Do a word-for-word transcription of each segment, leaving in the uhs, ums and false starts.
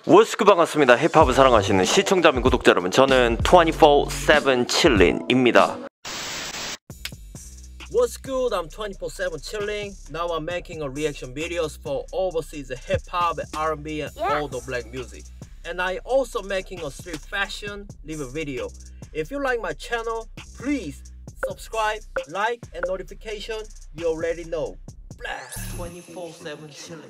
워스크 반갑습니다. 힙합을 사랑하시는 시청자 및 구독자 여러분, 저는 twenty-four seven chillin입니다. What's good? I'm twenty-four seven chilling. Now I'm making a reaction videos for overseas hip hop, R and B, and Yes. all the black music. And I also making a street fashion live video. If you like my channel, please subscribe, like, and notification. You already know. twenty-four seven chilling.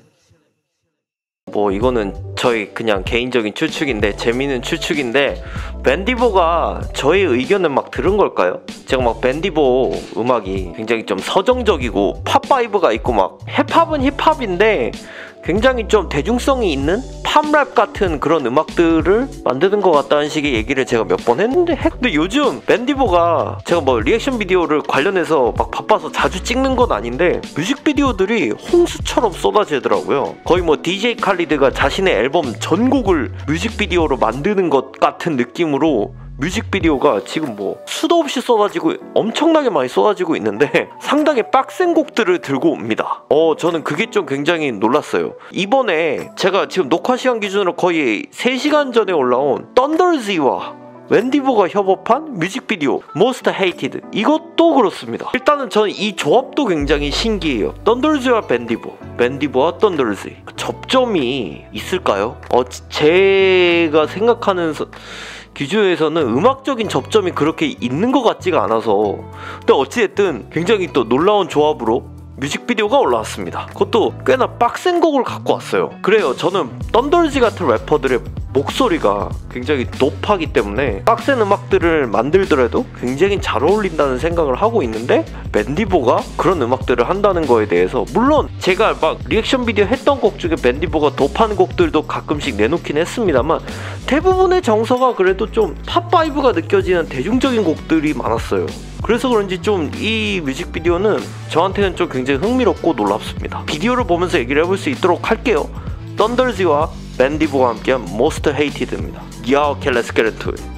뭐 이거는 저희 그냥 개인적인 추측인데, 재미있는 추측인데, 밴디보가 저의 의견을 막 들은 걸까요? 제가 막 밴디보 음악이 굉장히 좀 서정적이고 팝 바이브가 있고 막 힙합은 힙합인데 굉장히 좀 대중성이 있는 팝랩 같은 그런 음악들을 만드는 것 같다는 식의 얘기를 제가 몇 번 했는데 근데 요즘 밴디보가 제가 뭐 리액션 비디오를 관련해서 막 바빠서 자주 찍는 건 아닌데 뮤직비디오들이 홍수처럼 쏟아지더라고요. 거의 뭐 디제이 칼리드가 자신의 앨범 전곡을 뮤직비디오로 만드는 것 같은 느낌으로 뮤직비디오가 지금 뭐 수도 없이 쏟아지고 엄청나게 많이 쏟아지고 있는데 상당히 빡센 곡들을 들고 옵니다. 어 저는 그게 좀 굉장히 놀랐어요. 이번에 제가 지금 녹화 시간 기준으로 거의 세 시간 전에 올라온 썬더즈와 밴디보가 협업한 뮤직비디오 Most Hated, 이것도 그렇습니다. 일단은 저는 이 조합도 굉장히 신기해요. 썬더즈와 밴디보, 밴디보와 썬더즈 접점이 있을까요? 어 제가 생각하는 서... 기준에서는 음악적인 접점이 그렇게 있는 것 같지가 않아서, 근데 어찌됐든 굉장히 또 놀라운 조합으로 뮤직비디오가 올라왔습니다. 그것도 꽤나 빡센 곡을 갖고 왔어요. 그래요, 저는 썬더즈 같은 래퍼들의 목소리가 굉장히 높하기 때문에 빡센 음악들을 만들더라도 굉장히 잘 어울린다는 생각을 하고 있는데, 밴디보가 그런 음악들을 한다는 거에 대해서, 물론 제가 막 리액션 비디오 했던 곡 중에 밴디보가 도파는 곡들도 가끔씩 내놓긴 했습니다만 대부분의 정서가 그래도 좀 팝 바이브가 느껴지는 대중적인 곡들이 많았어요. 그래서 그런지 좀 이 뮤직비디오는 저한테는 좀 굉장히 흥미롭고 놀랍습니다. 비디오를 보면서 얘기를 해볼 수 있도록 할게요. 썬더즈와 밴디보가 함께한 Most Hated입니다. Yeah, okay, let's get into it.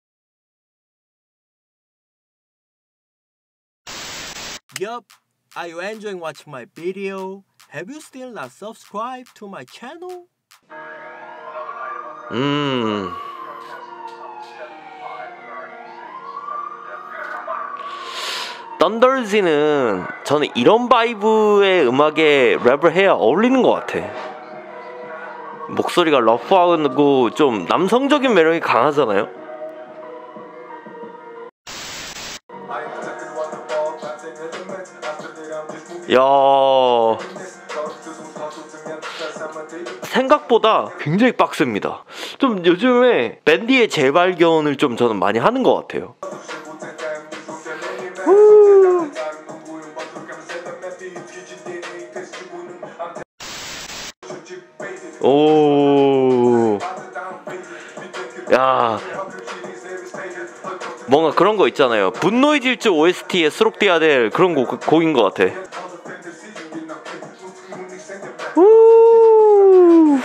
Yup, are you enjoying watching my video? Have you still not subscribed to my channel? 음... 썬더즈는 저는 이런 바이브의 음악에 랩을 해야 어울리는 것 같아. 목소리가 러프하고 좀 남성적인 매력이 강하잖아요. 야, 생각보다 굉장히 빡셉니다. 좀 요즘에 밴디의 재발견을 좀 저는 많이 하는 것 같아요. 후. 오, 야, 뭔가 그런 거 있잖아요. 분노의 질주 오에스티에 수록돼야 될 그런 곡, 곡인 것 같아. 우.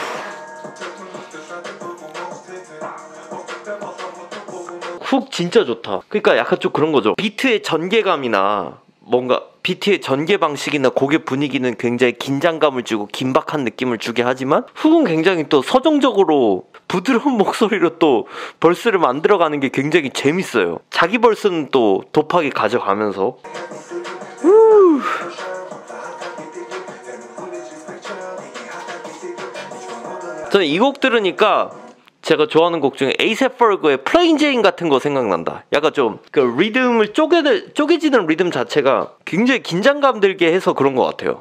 훅 진짜 좋다. 그러니까 약간 좀 그런 거죠. 비트의 전개감이나 뭔가 비트의 전개 방식이나 곡의 분위기는 굉장히 긴장감을 주고 긴박한 느낌을 주게 하지만 훅은 굉장히 또 서정적으로 부드러운 목소리로 또 벌스를 만들어가는 게 굉장히 재밌어요. 자기 벌스는 또 도파하게 가져가면서. 우. 저는 이 곡 들으니까 제가 좋아하는 곡 중에 에이셉 퍼그의 플레인 제인 같은 거 생각난다. 약간 좀 그 리듬을 쪼개, 쪼개지는 리듬 자체가 굉장히 긴장감 들게 해서 그런 것 같아요.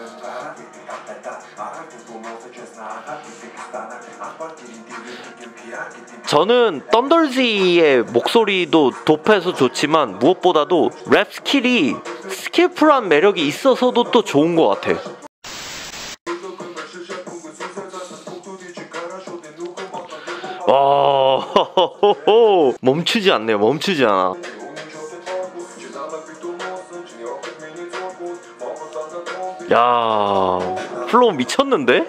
저는 썬더즈의 목소리도 도프해서 좋지만 무엇보다도 랩 스킬이 스킬풀한 매력이 있어서도 또 좋은 것 같아. 와, 멈추지 않네요. 멈추지 않아. 야, 플로우 미쳤는데?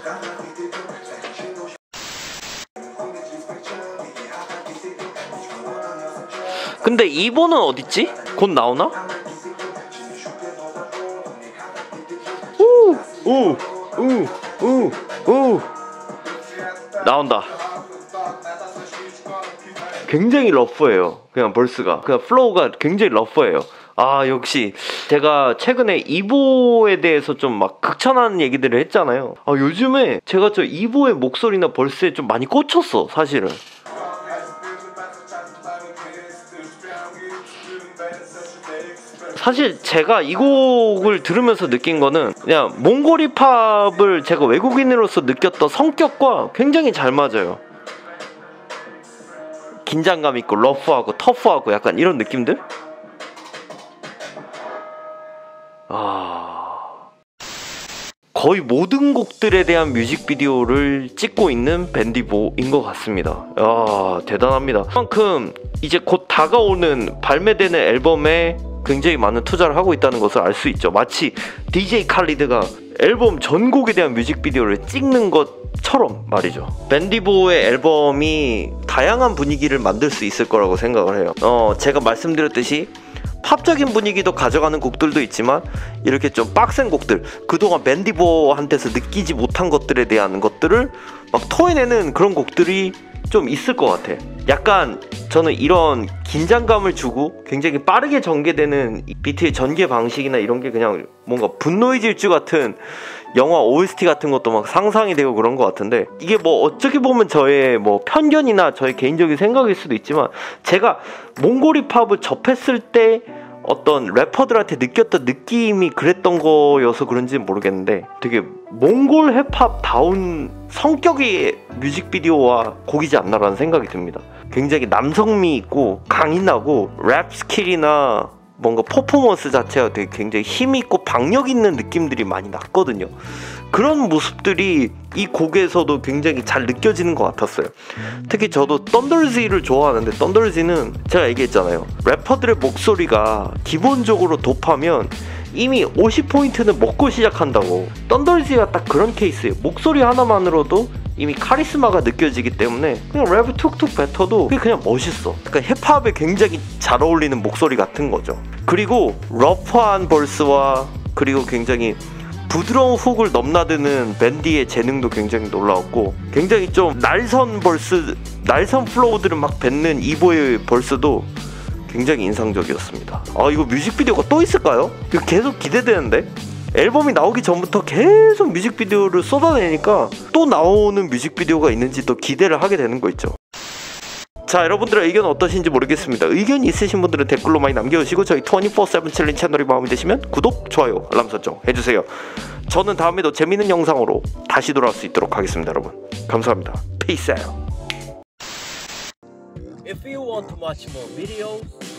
근데 이번은 어딨지? 곧 나오나? 우! 우! 우! 우! 우! 나온다. 굉장히 러프해요. 그냥 벌스가 그냥 플로우가 굉장히 러프해요. 아 역시 제가 최근에 이보에 대해서 좀 막 극찬하는 얘기들을 했잖아요. 아 요즘에 제가 저 이보의 목소리나 벌스에 좀 많이 꽂혔어 사실은. 사실 제가 이 곡을 들으면서 느낀 거는 그냥 몽골 힙합을 제가 외국인으로서 느꼈던 성격과 굉장히 잘 맞아요. 긴장감 있고 러프하고 터프하고 약간 이런 느낌들? 아... 거의 모든 곡들에 대한 뮤직비디오를 찍고 있는 밴디보인 것 같습니다. 아 대단합니다. 그만큼 이제 곧 다가오는 발매되는 앨범에 굉장히 많은 투자를 하고 있다는 것을 알 수 있죠. 마치 디제이 칼리드가 앨범 전곡에 대한 뮤직비디오를 찍는 것처럼 말이죠. 밴디보의 앨범이 다양한 분위기를 만들 수 있을 거라고 생각을 해요. 어, 제가 말씀드렸듯이 팝적인 분위기도 가져가는 곡들도 있지만 이렇게 좀 빡센 곡들, 그동안 밴디보한테서 느끼지 못한 것들에 대한 것들을 막 토해내는 그런 곡들이 좀 있을 것 같아. 약간 저는 이런 긴장감을 주고 굉장히 빠르게 전개되는 비트의 전개 방식이나 이런 게 그냥 뭔가 분노의 질주 같은 영화 오에스티 같은 것도 막 상상이 되고 그런 것 같은데, 이게 뭐 어떻게 보면 저의 뭐 편견이나 저의 개인적인 생각일 수도 있지만 제가 몽골 힙합을 접했을 때 어떤 래퍼들한테 느꼈던 느낌이 그랬던 거여서 그런지는 모르겠는데 되게 몽골 힙합다운 성격의 뮤직비디오와 곡이지 않나라는 생각이 듭니다. 굉장히 남성미 있고 강인하고 랩 스킬이나 뭔가 퍼포먼스 자체가 되게 굉장히 힘있고 박력 있는 느낌들이 많이 났거든요. 그런 모습들이 이 곡에서도 굉장히 잘 느껴지는 것 같았어요. 특히 저도 썬더지를 좋아하는데, 썬더지는 제가 얘기했잖아요. 래퍼들의 목소리가 기본적으로 도파면 이미 오십 포인트는 먹고 시작한다고. 썬더지가 딱 그런 케이스예요. 목소리 하나만으로도 이미 카리스마가 느껴지기 때문에 그냥 랩을 툭툭 뱉어도 그게 그냥 멋있어. 그러니까 힙합에 굉장히 잘 어울리는 목소리 같은 거죠. 그리고 러프한 벌스와 그리고 굉장히 부드러운 훅을 넘나드는 밴디의 재능도 굉장히 놀라웠고, 굉장히 좀 날선 벌스, 날선 플로우들을 막 뱉는 이보의 벌스도 굉장히 인상적이었습니다. 아 이거 뮤직비디오가 또 있을까요? 이거 계속 기대되는데? 앨범이 나오기 전부터 계속 뮤직비디오를 쏟아내니까 또 나오는 뮤직비디오가 있는지 또 기대를 하게 되는 거 있죠. 자, 여러분들의 의견 어떠신지 모르겠습니다. 의견이 있으신 분들은 댓글로 많이 남겨주시고 저희 이십사 세븐 챌린지 채널이 마음에 드시면 구독, 좋아요, 알람 설정 해주세요. 저는 다음에도 재밌는 영상으로 다시 돌아올 수 있도록 하겠습니다. 여러분 감사합니다. Peace out. If you want to watch more videos,